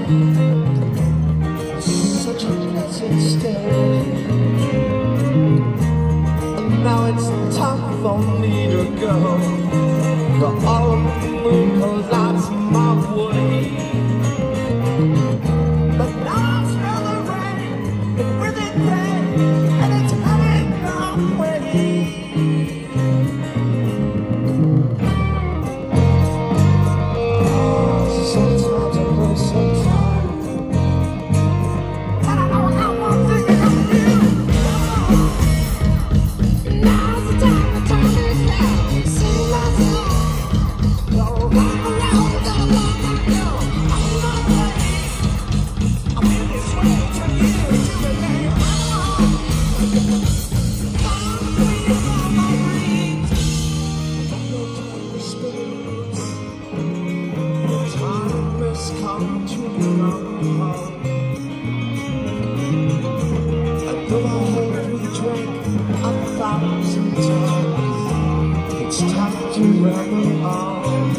Such a pleasant stay. And now it's time for me to go. The autumn moon lights my way. But now I smell the rain, and with it rain, and it's coming my way. Sometimes I play so tired, and I know how I'm thinking of you. Now's the time to turn this down, sing my song. Go rock around, gotta walk my girl. I'm on my way. I'm in this way to you, to the day I'm on. Come breathe on my dreams. No time to spend. Time has come to run home. And though I hope we drank 1,000 times, it's time to ramble on.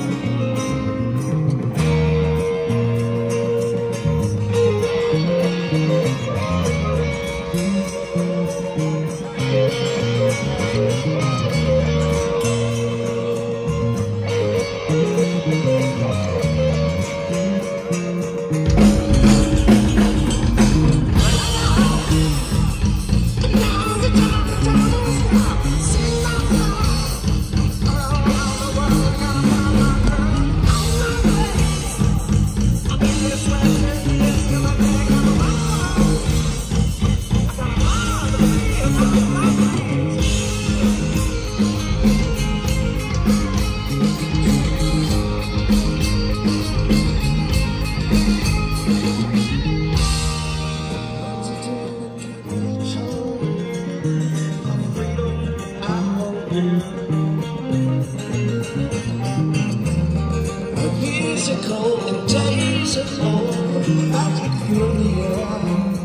Years ago, in days of old, I could feel the air.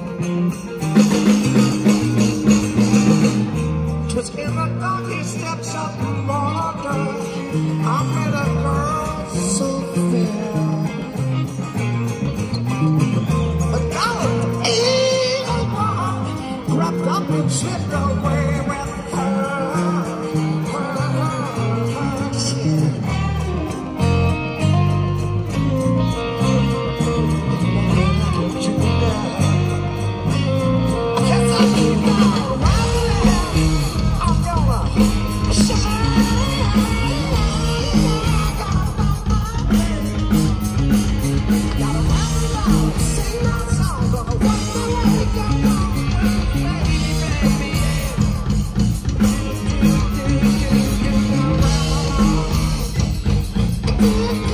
'Twas in the darkest steps of the mortar I met a girl so fair. But now an evil one crept up and slipped away with her. Yeah.